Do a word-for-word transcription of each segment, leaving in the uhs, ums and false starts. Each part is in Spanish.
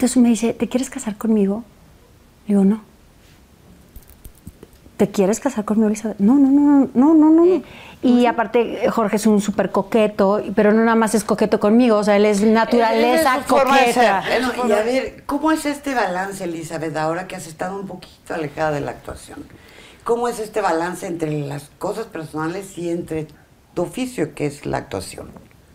entonces me dice, ¿te quieres casar conmigo? Le digo, no. ¿Te quieres casar conmigo, Elizabeth? No, no, no, no, no, no. Eh, y aparte, Jorge es un súper coqueto, pero no nada más es coqueto conmigo, o sea, él es naturaleza es coqueta. No, y a ver, ¿cómo es este balance, Elizabeth, ahora que has estado un poquito alejada de la actuación? ¿Cómo es este balance entre las cosas personales y entre tu oficio, que es la actuación?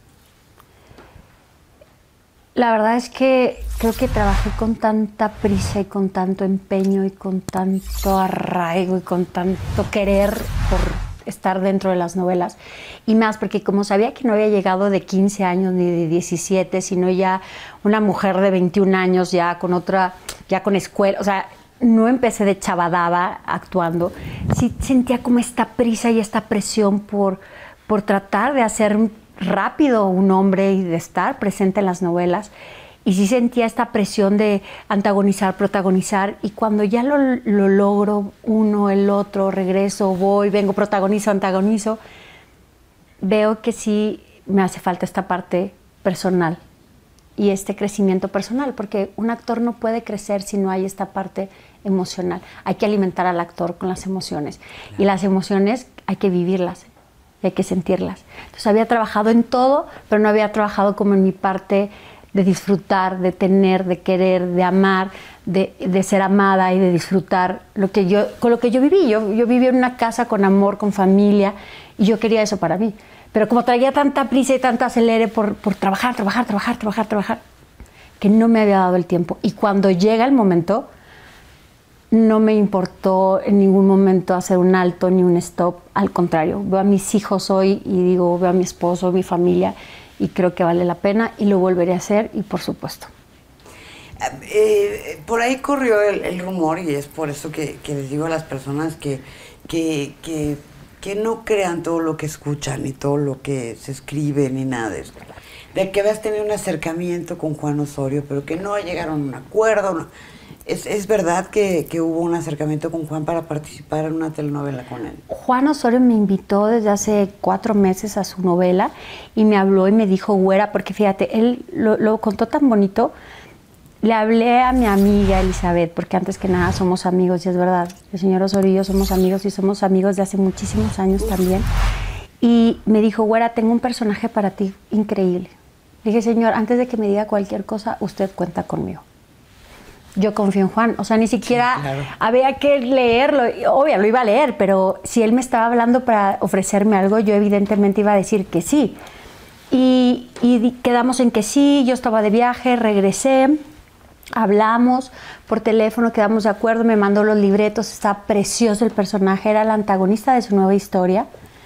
La verdad es que creo que trabajé con tanta prisa y con tanto empeño y con tanto arraigo y con tanto querer por estar dentro de las novelas. Y más porque como sabía que no había llegado de quince años ni de diecisiete, sino ya una mujer de veintiún años ya con otra, ya con escuela, o sea, no empecé de chavadaba actuando. Sí sentía como esta prisa y esta presión por, por tratar de hacer rápido un hombre y de estar presente en las novelas, y sí sentía esta presión de antagonizar, protagonizar, y cuando ya lo, lo logro, uno, el otro, regreso, voy, vengo, protagonizo, antagonizo, veo que sí me hace falta esta parte personal y este crecimiento personal, porque un actor no puede crecer si no hay esta parte emocional. Hay que alimentar al actor con las emociones, claro. Y las emociones hay que vivirlas, y hay que sentirlas. Entonces había trabajado en todo, pero no había trabajado como en mi parte de disfrutar, de tener, de querer, de amar, de, de ser amada y de disfrutar lo que yo, con lo que yo viví. Yo, yo viví en una casa con amor, con familia, y yo quería eso para mí. Pero como traía tanta prisa y tanto acelere por, por trabajar, trabajar, trabajar, trabajar, trabajar, que no me había dado el tiempo. Y cuando llega el momento, no me importó en ningún momento hacer un alto ni un stop. Al contrario, veo a mis hijos hoy y digo, veo a mi esposo, mi familia, y creo que vale la pena y lo volveré a hacer, y por supuesto. Eh, por ahí corrió el, el rumor, y es por eso que, que les digo a las personas que, que, que, que no crean todo lo que escuchan ni todo lo que se escribe ni nada de eso. De que habías tenido un acercamiento con Juan Osorio, pero que no llegaron a un acuerdo. No. ¿Es, ¿Es verdad que, que hubo un acercamiento con Juan para participar en una telenovela con él? Juan Osorio me invitó desde hace cuatro meses a su novela y me habló y me dijo, güera, porque fíjate, él lo, lo contó tan bonito. Le hablé a mi amiga Elizabeth, porque antes que nada somos amigos, y es verdad, el señor Osorio y yo somos amigos, y somos amigos de hace muchísimos años también. Y me dijo, güera, tengo un personaje para ti increíble. Le dije, señor, antes de que me diga cualquier cosa, usted cuenta conmigo. Yo confío en Juan, o sea, ni siquiera sí, claro. Había que leerlo, obvio, lo iba a leer, pero si él me estaba hablando para ofrecerme algo, yo evidentemente iba a decir que sí. Y, y quedamos en que sí, yo estaba de viaje, regresé, hablamos por teléfono, quedamos de acuerdo, me mandó los libretos, está precioso el personaje, era el antagonista de su nueva historia.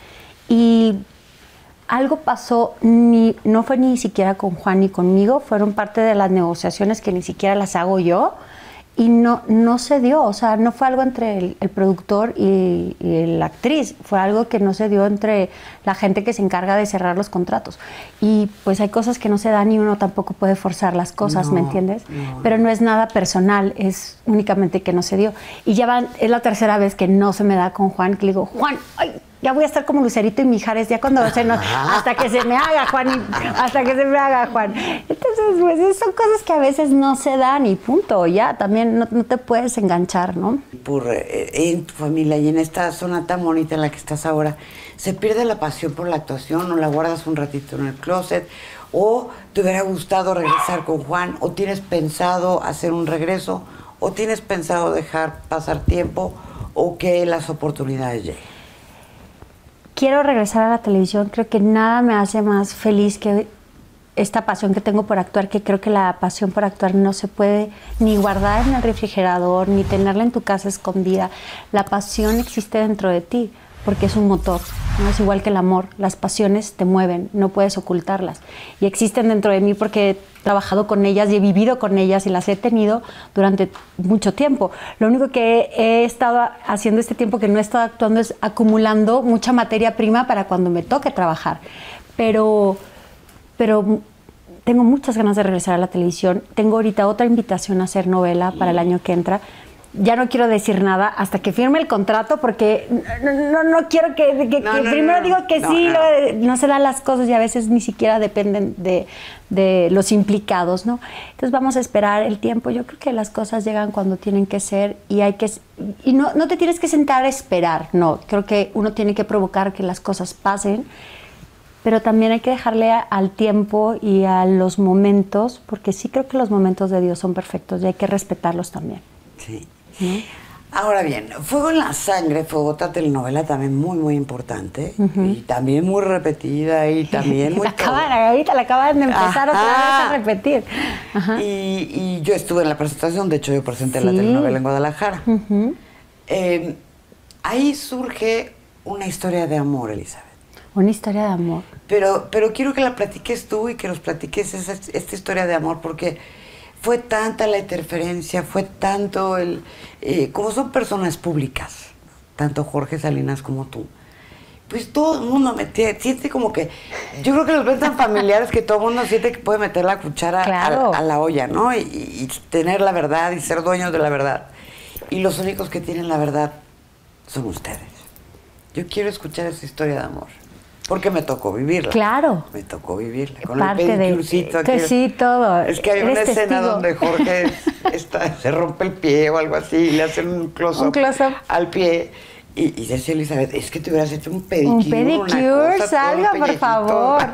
Y algo pasó, ni, no fue ni siquiera con Juan ni conmigo, fueron parte de las negociaciones que ni siquiera las hago yo, y no, no se dio, o sea, no fue algo entre el, el productor y, y la actriz, fue algo que no se dio entre la gente que se encarga de cerrar los contratos. Y pues hay cosas que no se dan y uno tampoco puede forzar las cosas, no, ¿me entiendes? No. Pero no es nada personal, es únicamente que no se dio. Y ya van, es la tercera vez que no se me da con Juan, que le digo, Juan, ay, ya voy a estar como Lucerito y Mijares, ya cuando se nos, hasta que se me haga, Juan, y, hasta que se me haga, Juan. Entonces, pues, son cosas que a veces no se dan y punto, ya, también no, no te puedes enganchar, ¿no? Por, eh, en tu familia y en esta zona tan bonita en la que estás ahora, ¿se pierde la pasión por la actuación o la guardas un ratito en el closet? ¿O te hubiera gustado regresar con Juan? ¿O tienes pensado hacer un regreso? ¿O tienes pensado dejar pasar tiempo o que las oportunidades lleguen? Quiero regresar a la televisión, creo que nada me hace más feliz que esta pasión que tengo por actuar, que creo que la pasión por actuar no se puede ni guardar en el refrigerador, ni tenerla en tu casa escondida. La pasión existe dentro de ti, porque es un motor, ¿no? Es igual que el amor, las pasiones te mueven, no puedes ocultarlas. Y existen dentro de mí porque he trabajado con ellas y he vivido con ellas y las he tenido durante mucho tiempo. Lo único que he estado haciendo este tiempo que no he estado actuando es acumulando mucha materia prima para cuando me toque trabajar. Pero, pero tengo muchas ganas de regresar a la televisión. Tengo ahorita otra invitación a hacer novela para el año que entra. ya no quiero decir nada hasta que firme el contrato porque no, no, no quiero que, que, No, que no, primero no, digo que no, sí, no. luego no se dan las cosas y a veces ni siquiera dependen de, de los implicados, ¿no? Entonces vamos a esperar el tiempo. Yo creo que las cosas llegan cuando tienen que ser y hay que y no, no te tienes que sentar a esperar, no. Creo que uno tiene que provocar que las cosas pasen, pero también hay que dejarle a, al tiempo y a los momentos, porque sí creo que los momentos de Dios son perfectos y hay que respetarlos también. Sí. ¿No? Ahora bien, Fuego en la Sangre fue otra telenovela también muy, muy importante. Uh-huh. Y también muy repetida y también muy... la acaban, ahorita la acaban de empezar Ajá. otra vez a repetir. Ajá. Y, y yo estuve en la presentación, de hecho yo presenté sí. la telenovela en Guadalajara. Uh-huh. eh, ahí surge una historia de amor, Elizabeth. Una historia de amor. Pero, pero quiero que la platiques tú y que nos platiques esa, esta historia de amor, porque... fue tanta la interferencia, fue tanto el... Eh, como son personas públicas, tanto Jorge Salinas como tú, pues todo el mundo mete, siente como que... Yo creo que los ven tan familiares que todo el mundo siente que puede meter la cuchara claro. a, a la olla, ¿no? Y, y tener la verdad y ser dueños de la verdad. Y los únicos que tienen la verdad son ustedes. Yo quiero escuchar esa historia de amor. Porque me tocó vivirla. Claro. Me tocó vivirla. Con parte el pedicurcito. De, sí, todo. Es que hay una Eres escena testigo. donde Jorge está, se rompe el pie o algo así y le hacen un close-up close al pie. Y, y dice Elizabeth, es que te hubieras hecho un pedicure. Un pedicure, una cosa, salga, por favor.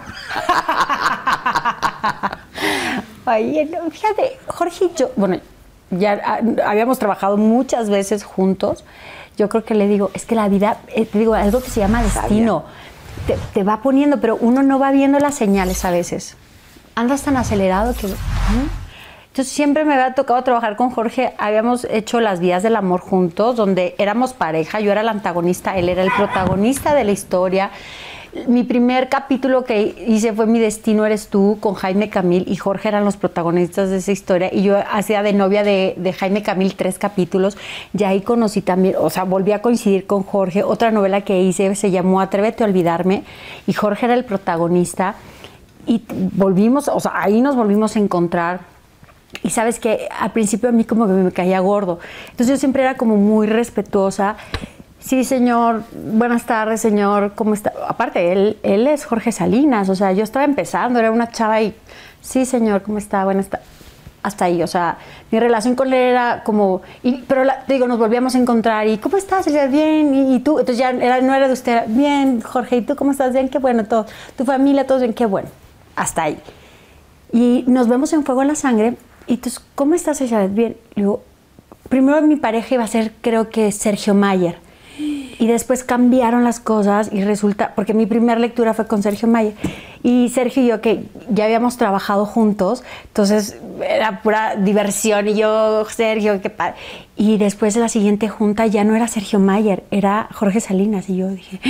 Oye, no, fíjate, Jorge y yo, bueno, ya a, habíamos trabajado muchas veces juntos. Yo creo que le digo, es que la vida, eh, te digo, algo que se llama destino. Te, te va poniendo, pero uno no va viendo las señales a veces. Andas tan acelerado que... ¿eh? Entonces siempre me había tocado trabajar con Jorge. Habíamos hecho Las Vías del Amor juntos, donde éramos pareja. Yo era la antagonista, él era el protagonista de la historia. Mi primer capítulo que hice fue Mi Destino Eres Tú, con Jaime Camil, y Jorge eran los protagonistas de esa historia, y yo hacía de novia de, de Jaime Camil tres capítulos, y ahí conocí también, o sea, volví a coincidir con Jorge. Otra novela que hice se llamó Atrévete a Olvidarme, y Jorge era el protagonista, y volvimos, o sea, ahí nos volvimos a encontrar. Y sabes que al principio a mí como que me caía gordo, entonces yo siempre era como muy respetuosa. Sí, señor, buenas tardes, señor, ¿cómo está? Aparte, él, él es Jorge Salinas, o sea, yo estaba empezando, era una chava y, sí, señor, ¿cómo está? Buenas tardes. Hasta ahí, o sea, mi relación con él era como, y, pero la, te digo, nos volvíamos a encontrar y, ¿cómo estás? Y decía, bien, ¿y, y tú? Entonces ya era, no era de usted, era, bien, Jorge, ¿y tú cómo estás? Bien, qué bueno, todo, tu familia, todos bien, qué bueno, hasta ahí. Y nos vemos en Fuego en la Sangre, y entonces, ¿cómo estás, Elizabeth? Bien, y digo, primero mi pareja iba a ser, creo que Sergio Mayer. Y después cambiaron las cosas y resulta, porque mi primera lectura fue con Sergio Mayer, y Sergio y yo que ya habíamos trabajado juntos, entonces era pura diversión, y yo, Sergio, qué padre. Y después de la siguiente junta ya no era Sergio Mayer, era Jorge Salinas, y yo dije,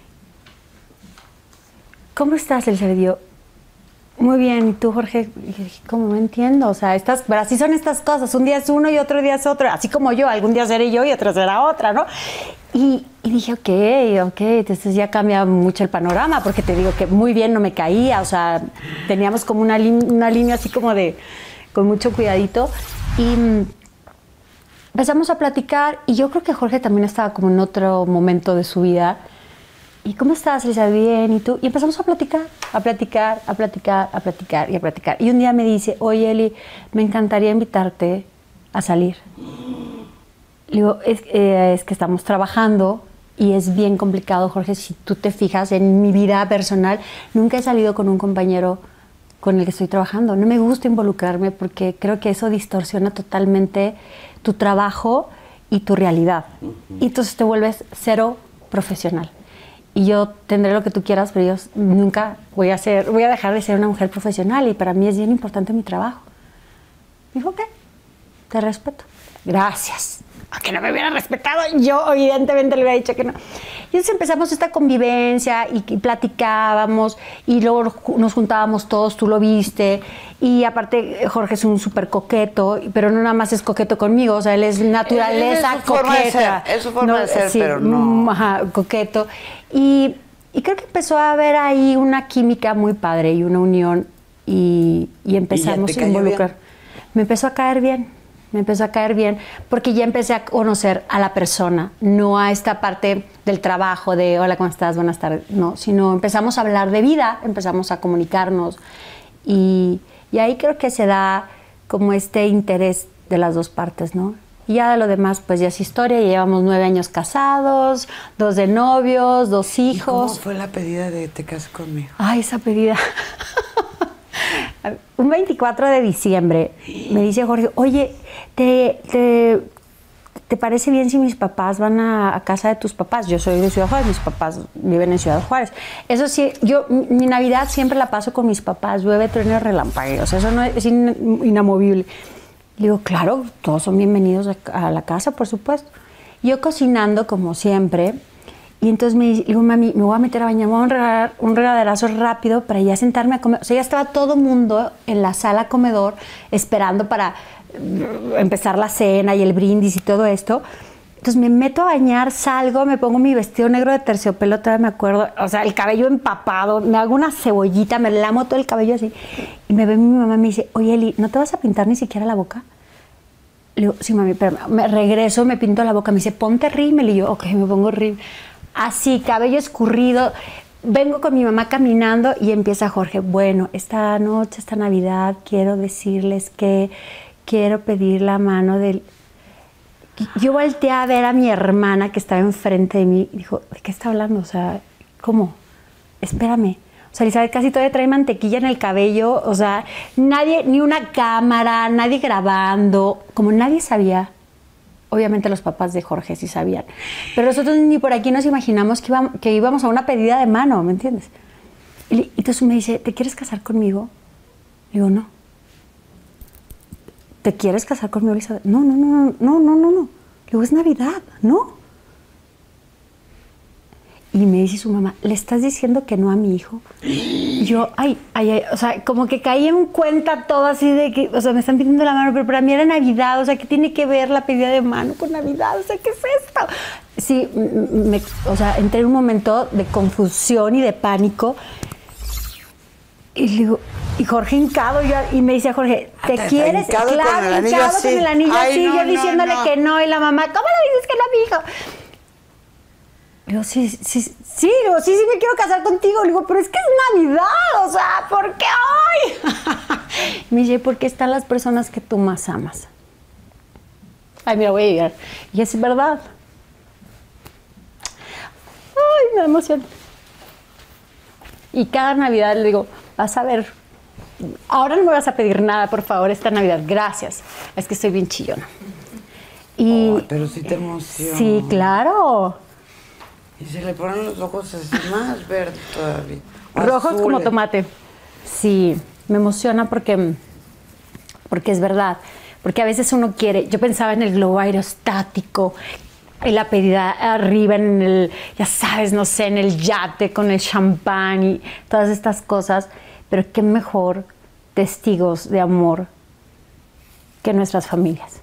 ¿cómo estás, Elizabeth? Y yo, muy bien, ¿y tú, Jorge? Y yo dije, ¿cómo? No entiendo, o sea, estas, pero así son estas cosas, un día es uno y otro día es otro, así como yo, algún día seré yo y otro será otra, ¿no? Y, y dije, ok, ok, entonces ya cambia mucho el panorama, porque te digo que muy bien no me caía, o sea, teníamos como una, una línea así como de, con mucho cuidadito, y mm, empezamos a platicar, y yo creo que Jorge también estaba como en otro momento de su vida. ¿Y cómo estás, Elisa? Bien, ¿y tú? Y empezamos a platicar, a platicar, a platicar, a platicar y a platicar. Y un día me dice, oye, Eli, me encantaría invitarte a salir. Le digo, es, eh, es que estamos trabajando y es bien complicado, Jorge. Si tú te fijas en mi vida personal, nunca he salido con un compañero con el que estoy trabajando. No me gusta involucrarme porque creo que eso distorsiona totalmente tu trabajo y tu realidad. Y entonces te vuelves cero profesional. Y yo tendré lo que tú quieras, pero yo nunca voy a ser, voy a dejar de ser una mujer profesional, y para mí es bien importante mi trabajo. Dijo, ok, te respeto. Gracias. A que no me hubiera respetado, yo evidentemente le hubiera dicho que no. Y entonces empezamos esta convivencia y, y platicábamos, y luego nos juntábamos todos, tú lo viste, y aparte Jorge es un súper coqueto, pero no nada más es coqueto conmigo, o sea, él es naturaleza es su forma coqueta. De ser, es su forma no, de ser, sí, pero no... Ajá, coqueto. Y, y creo que empezó a haber ahí una química muy padre y una unión, y, y empezamos ¿Y ya te a cayó involucrar. bien? Me empezó a caer bien. me empezó a caer bien, porque ya empecé a conocer a la persona, no a esta parte del trabajo, de hola, ¿cómo estás? Buenas tardes, no, sino empezamos a hablar de vida, empezamos a comunicarnos y, y ahí creo que se da como este interés de las dos partes, ¿no? Y ya de lo demás, pues ya es historia, ya llevamos nueve años casados, dos de novios, dos hijos. ¿Y cómo fue la pedida de te casas conmigo? Ay, esa pedida. Un veinticuatro de diciembre me dice Jorge, oye, ¿te, te, ¿te parece bien si mis papás van a, a casa de tus papás? Yo soy de Ciudad Juárez, mis papás viven en Ciudad Juárez. Eso sí, yo mi Navidad siempre la paso con mis papás, llueve, trueno, relampagueos, eso no es, es in, inamovible. Le digo, claro, todos son bienvenidos a, a la casa, por supuesto. Yo cocinando como siempre, y entonces me digo, mami, me voy a meter a bañar, me voy a un, regar, un regaderazo rápido para ya sentarme a comer. O sea, ya estaba todo el mundo en la sala comedor esperando para empezar la cena y el brindis y todo esto. Entonces me meto a bañar, salgo, me pongo mi vestido negro de terciopelo, todavía me acuerdo, o sea, el cabello empapado, me hago una cebollita, me lamo todo el cabello así. Y me ve mi mamá y me dice, oye, Eli, ¿no te vas a pintar ni siquiera la boca? Le digo, sí, mami, pero me regreso, me pinto la boca. Me dice, ponte rímel. Y yo, ok, me pongo rímel. Así, cabello escurrido. Vengo con mi mamá caminando y empieza Jorge, bueno, esta noche, esta Navidad, quiero decirles que quiero pedir la mano del... Yo volteé a ver a mi hermana que estaba enfrente de mí y dijo, ¿de qué está hablando? O sea, ¿cómo? Espérame. O sea, Elizabeth casi todavía trae mantequilla en el cabello. O sea, nadie, ni una cámara, nadie grabando. Como nadie sabía. Obviamente los papás de Jorge sí sabían. Pero nosotros ni por aquí nos imaginamos que íbamos, que íbamos a una pedida de mano, ¿me entiendes? Y entonces me dice, ¿te quieres casar conmigo? Le digo, no. ¿Te quieres casar conmigo, Elizabeth? No, no, no, no, no, no, no. Le digo, es Navidad, ¿no? Y me dice su mamá, ¿le estás diciendo que no a mi hijo? Y yo, ay, ay, ay, o sea, como que caí en cuenta todo así de que, o sea, me están pidiendo la mano, pero para mí era Navidad, o sea, ¿qué tiene que ver la pedida de mano con Navidad? O sea, ¿qué es esto? Sí, me, o sea, entré en un momento de confusión y de pánico. Y le digo, y Jorge hincado, yo, y me dice a Jorge, ¿te Hasta quieres? Hincado Claro, con el anillo hincado así. con el anillo Ay, así, no, yo no, diciéndole no. que no, y la mamá, ¿cómo le dices que no a mi hijo? Le digo, sí, sí, sí, le digo, sí, sí me quiero casar contigo. Le digo, pero es que es Navidad, o sea, ¿por qué hoy? Me dice, porque están las personas que tú más amas. Ay, mira, voy a llegar. Y es verdad. Ay, me da emoción. Y cada Navidad le digo, vas a ver, ahora no me vas a pedir nada, por favor, esta Navidad, gracias. Es que estoy bien chillona. Y, oh, pero sí te emociona. Sí, claro. Y se le ponen los ojos así más verdes todavía. Rojos azules. como tomate. Sí, me emociona porque, porque es verdad. Porque a veces uno quiere, yo pensaba en el globo aerostático, en la pedida arriba, en el, ya sabes, no sé, en el yate con el champán y todas estas cosas. Pero qué mejor testigos de amor que nuestras familias.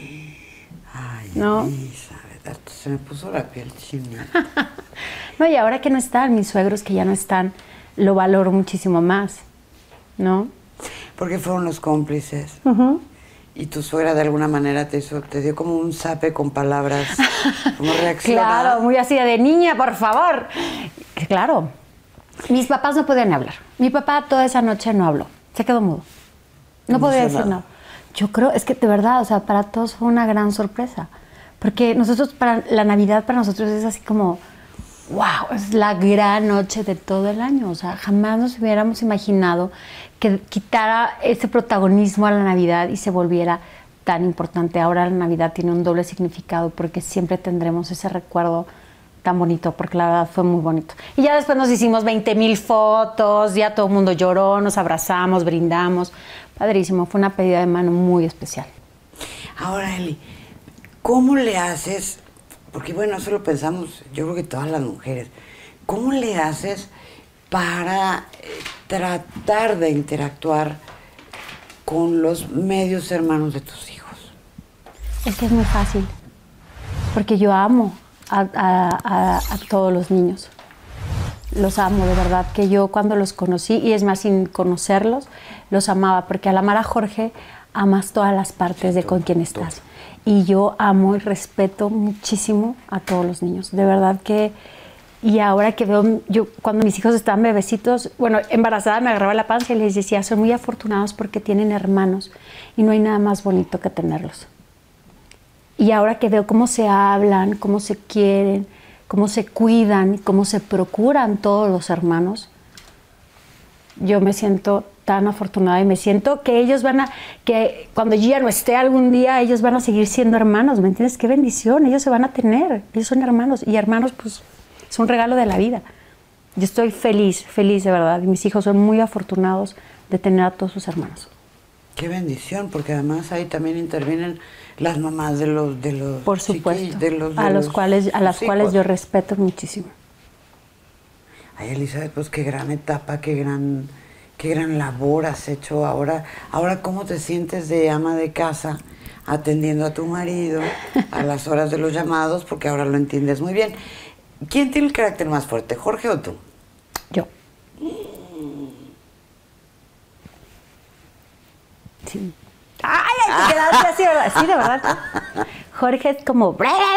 Ay, ¿no? Elizabeth, se me puso la piel chinita. No, y ahora que no están, mis suegros que ya no están, lo valoro muchísimo más, ¿no? Porque fueron los cómplices. Uh-huh. Y tu suegra de alguna manera te hizo, te dio como un zape con palabras, como reaccionar. Claro, muy así de niña, por favor. Claro. Mis papás no podían hablar. Mi papá toda esa noche no habló. Se quedó mudo. No podía decir nada. Yo creo, es que de verdad, o sea, para todos fue una gran sorpresa. Porque nosotros, para la Navidad para nosotros es así como, wow, es la gran noche de todo el año. O sea, jamás nos hubiéramos imaginado que quitara ese protagonismo a la Navidad y se volviera tan importante. Ahora la Navidad tiene un doble significado porque siempre tendremos ese recuerdo tan bonito, porque la verdad fue muy bonito. Y ya después nos hicimos veinte mil fotos, ya todo el mundo lloró, nos abrazamos, brindamos. Padrísimo, fue una pedida de mano muy especial. Ahora, Eli, ¿cómo le haces? Porque bueno, eso lo pensamos, yo creo que todas las mujeres. ¿Cómo le haces para eh, tratar de interactuar con los medios hermanos de tus hijos? Es que es muy fácil, porque yo amo a, a, a, a todos los niños. Los amo, de verdad, que yo cuando los conocí, y es más, sin conocerlos, los amaba, porque al amar a Jorge, amas todas las partes de con quien estás. Y yo amo y respeto muchísimo a todos los niños. De verdad que... Y ahora que veo, yo cuando mis hijos estaban bebecitos, bueno, embarazada me agarraba la panza y les decía, son muy afortunados porque tienen hermanos y no hay nada más bonito que tenerlos. Y ahora que veo cómo se hablan, cómo se quieren, cómo se cuidan, cómo se procuran todos los hermanos, yo me siento tan afortunada y me siento que ellos van a, que cuando yo ya no esté algún día, ellos van a seguir siendo hermanos, ¿me entiendes? Qué bendición, ellos se van a tener, ellos son hermanos y hermanos pues... es un regalo de la vida. Yo estoy feliz, feliz de verdad. Y mis hijos son muy afortunados de tener a todos sus hermanos. Qué bendición, porque además ahí también intervienen las mamás de los de los Por supuesto, de los, de a los los, cuales a las hijos. cuales yo respeto muchísimo. Ay, Elizabeth, pues qué gran etapa, qué gran qué gran labor has hecho ahora. Ahora, ¿cómo te sientes de ama de casa atendiendo a tu marido a las horas de los llamados? Porque ahora lo entiendes muy bien. ¿Quién tiene el carácter más fuerte, Jorge o tú? Yo. Sí. ¡Ay, ay, te quedaste así, ¿verdad? Sí, de verdad. Jorge es como...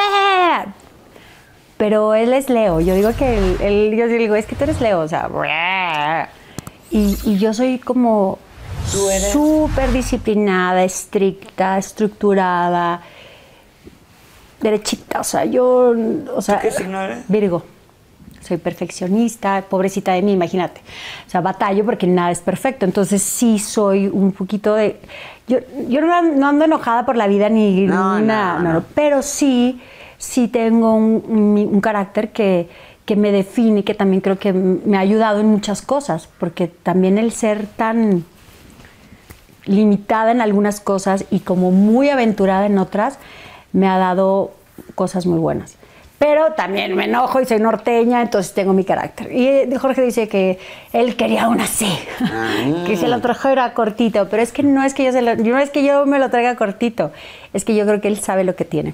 Pero él es Leo. Yo digo que él, él yo digo, es que tú eres Leo, o sea... Y, y yo soy como súper disciplinada, estricta, estructurada... derechita, o sea, yo, o sea, ¿qué signo eres? Virgo. Soy perfeccionista, pobrecita de mí, imagínate. O sea, batallo porque nada es perfecto. Entonces sí soy un poquito de... Yo, yo no, no ando enojada por la vida ni no, nada, no, no, no. pero sí, sí tengo un, un, un carácter que, que me define, que también creo que me ha ayudado en muchas cosas, porque también el ser tan limitada en algunas cosas y como muy aventurada en otras, me ha dado cosas muy buenas. Pero también me enojo y soy norteña, entonces tengo mi carácter. Y Jorge dice que él quería una así, mm. que se lo trajera cortito. Pero es que no es que yo se lo, no es que yo me lo traiga cortito, es que yo creo que él sabe lo que tiene.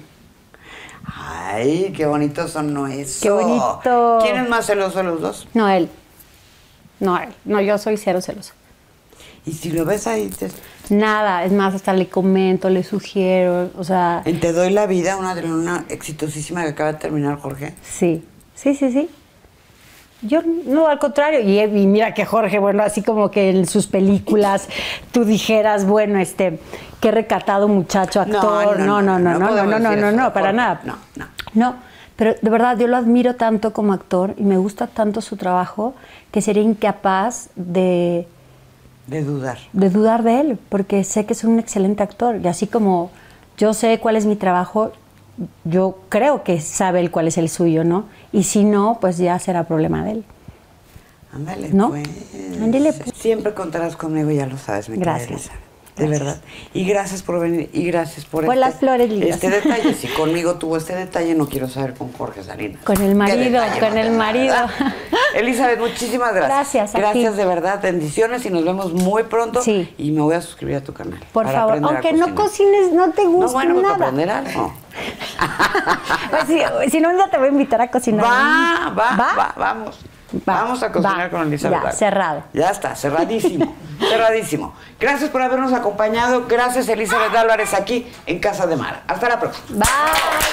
Ay, qué bonitos son eso. Qué bonito. ¿Quién es más celoso de los dos? No, él. No, él. No, yo soy cero celosa. Y si lo ves ahí, te... Nada, es más, hasta le comento, le sugiero, o sea... En Te doy la vida, una, una exitosísima que acaba de terminar, Jorge. Sí, sí, sí, sí. Yo, no, al contrario, y, y mira que Jorge, bueno, así como que en sus películas tú dijeras, bueno, este, qué recatado muchacho, actor, no, no, no, no, no, no, no, no, no, no, para nada. No, no. No, pero de verdad yo lo admiro tanto como actor y me gusta tanto su trabajo que sería incapaz de... De dudar. De dudar de él, porque sé que es un excelente actor. Y así como yo sé cuál es mi trabajo, yo creo que sabe él cuál es el suyo, ¿no? Y si no, pues ya será problema de él. Ándale, ¿no? pues. Ándale, pues. Siempre contarás conmigo, ya lo sabes, mi Gracias. querida Elizabeth. De gracias. Verdad. Y gracias por venir. Y gracias por, por este, las flores lindas. Este detalle. Si conmigo tuvo este detalle, no quiero saber con Jorge Salinas. Con el marido, con el marido. Elizabeth, muchísimas gracias. Gracias a Gracias ti. de verdad. Bendiciones y nos vemos muy pronto. Sí. Y me voy a suscribir a tu canal. Por favor, aunque no cocines, no te guste no, bueno, nada. Para aprender algo. Pues si, si no, un día te voy a invitar a cocinar. Va, va, va, va vamos. Va, Vamos a cocinar va, con Elizabeth. Ya, cerrado. Ya está, cerradísimo, cerradísimo. Gracias por habernos acompañado. Gracias, Elizabeth Álvarez, aquí en Casa de Mara. Hasta la próxima. Bye.